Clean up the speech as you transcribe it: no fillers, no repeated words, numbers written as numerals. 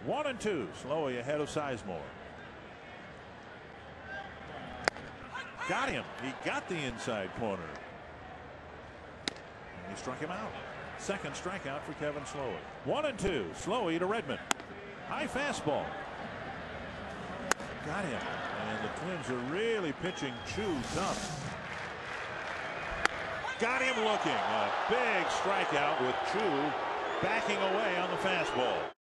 1-2. Slowey ahead of Sizemore. Got him. He got the inside corner. And he struck him out. Second strikeout for Kevin Slowey. 1-2. Slowey to Redmond. High fastball. Got him. And the Twins are really pitching Chu tough. Got him looking. A big strikeout with Chu backing away on the fastball.